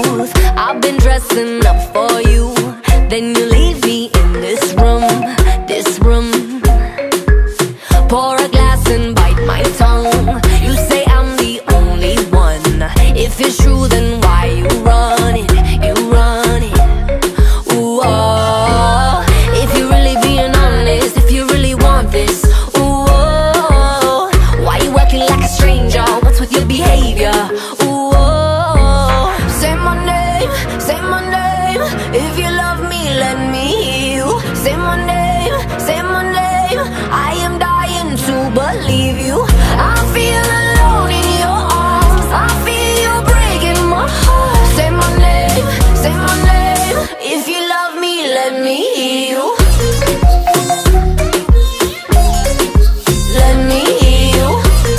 truth. I've been dressing up for you, then you leave me in this room, this room. Pour a glass and bite my tongue. You say I'm the only one. If it's true, then why you run it? You run it. Ooh, oh. If you're really being honest, if you really want this, ooh, oh. Why you acting like a stranger? What's with your behavior? Ooh, oh. Say my name, say my name. If you love me, let me hear you. Say my name, say my name. I am dying to believe you. I feel alone in your arms. I feel you breaking my heart. Say my name, say my name. If you love me, let me hear you. Let me hear you.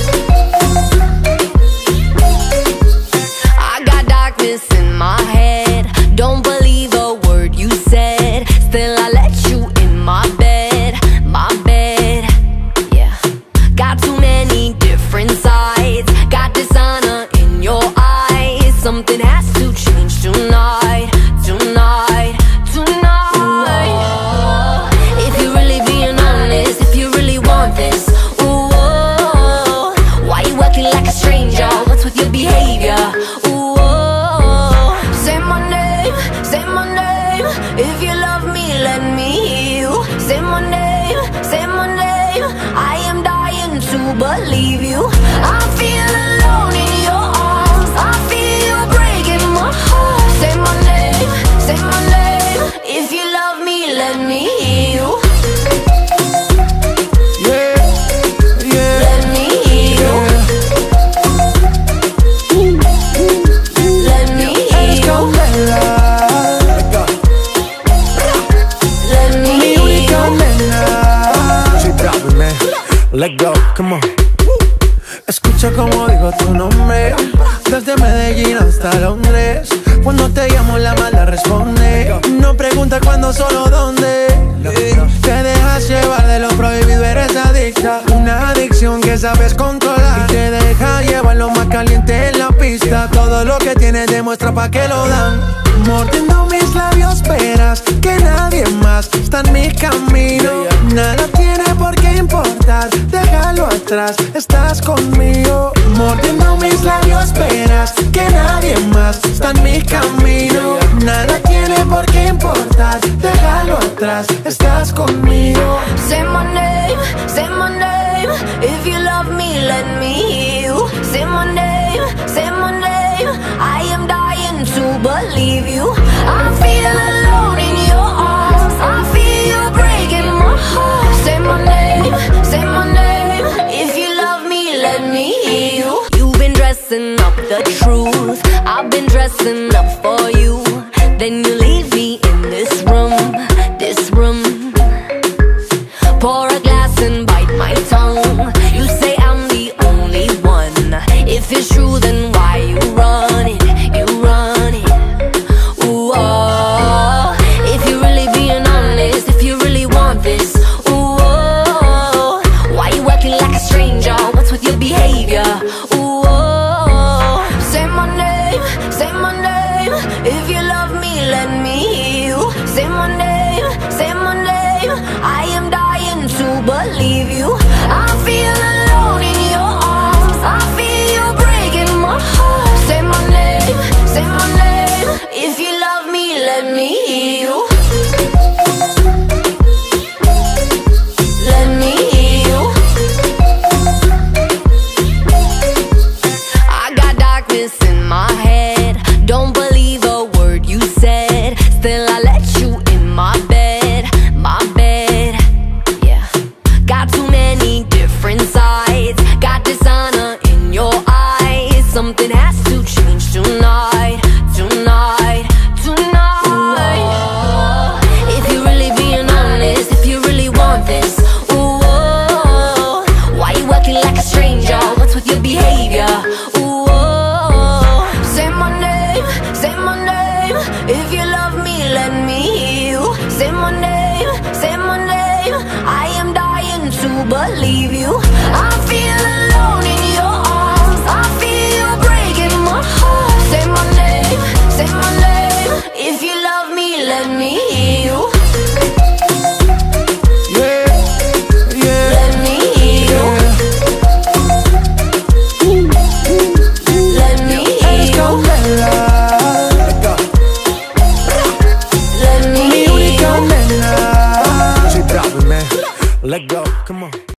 I got darkness in my head. Don't believe a word you said. Still I let you in my bed, my bed. Yeah. Got too many different sides. Got dishonor in your eyes. Something has to change tonight, tonight, tonight. Ooh, if you're really being honest, if you really want this, ooh, oh, why you acting like a stranger? What's with your behavior? Ooh, oh, say my name, say my name. If you love me, let me hear you. Say my name, say my name. I am dying to believe you. I feel alone in your arms. I feel you breaking my heart. Say my name, say my name. If you love me, let me hear you. Yeah, yeah, Let me hear you. Let me hear you. Let me mi hear única you. nena. Soy Bobby, man. Let go, come on. Escucha como digo tu nombre, desde Medellín hasta Londres. Cuando te llamo la mala responde. No pregunta cuándo, solo dónde. Te dejas llevar de lo prohibido, eres adicta. Una adicción que sabes controlar y te deja llevar lo más caliente en la pista. Todo lo que tienes demuestra pa' que lo dan. Mordiendo mis labios verás que nadie más está en mi camino. Nada tiene por qué importar, déjalo atrás, estás conmigo. Mordiendo mis labios verás que nadie más está en mi camino. Nada tiene por qué importar, déjalo atrás, estás conmigo. Say my name, say my name. If you love me, let me hear you. Say my name, say my name. I am dying to believe you. I feel alone in your arms. I feel you breaking my heart. Say my name, say my name. If you love me, let me hear you. You've been dressing up the truth. I've been dressing up for you. Then you leave me in this room, this room. Pour a glass and bite my tongue. You say I'm the only one. If it's true, then why you run it? You run it. Ooh, oh. If you're really being honest, if you really want this, ooh, oh. Why you acting like a stranger? What's with your behavior? Ooh, oh. Say my name, say my name. If you love